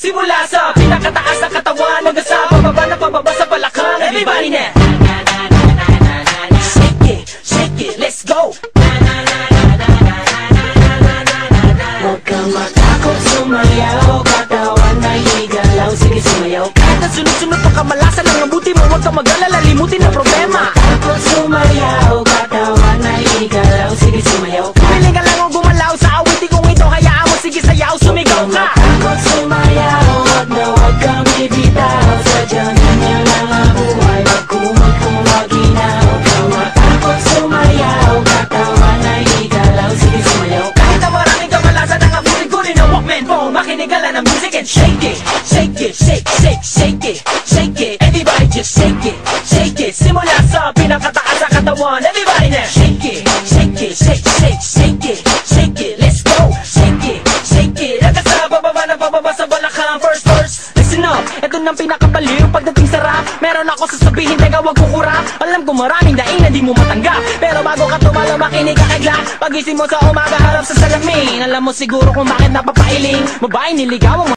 Simula sa pinakataas na katawan hanggang sa pababa sa balakang. Everybody now! Shake it, let's go! Huwag kang matakot sumayaw, katawan ay igalaw, sige sumayaw. Kahit na sunod-sunod pa kamalasan ang mabuti mo, huwag kang mag-alala, limutin ang problema. Takot sumayaw, katawan ay igalaw, sige sumayaw. Piling ka lang o gumalaw sa awitin kong ito, hayaan mo, sige sayaw, sumigaw ka. Takot sumayaw, wag na wag kang bibitaw, sadyang ganyan lang ang buhay, magkumag kung maginaw. Huwag kang matakot sumayaw, katawan ay igalaw, sige sumayaw. Kahit na maraming kamalasan ang abutin ko rin ang Walkman phone, makinig ka lang ng music and shake it. Shake it, shake, shake, shake it, shake it. Everybody just shake it, shake it. Simula sa pinakataas sa katawan, everybody now. Shake it, shake it, shake, shake, shake it, shake it. Let's go, shake it, shake it. Hanggang sa bababa sa balakang. First verse, listen up, ito nang pinakabaliw. Pagdating sa rap, meron ako sasabihin, teka wag kukurap. Alam ko maraming daing na di mo matanggap, pero bago ka tumalo, makinig ka kay Glock. Pagising mo sa umaga, harap sa salamin, alam mo siguro kung bakit napapailing. Babae niligaw ang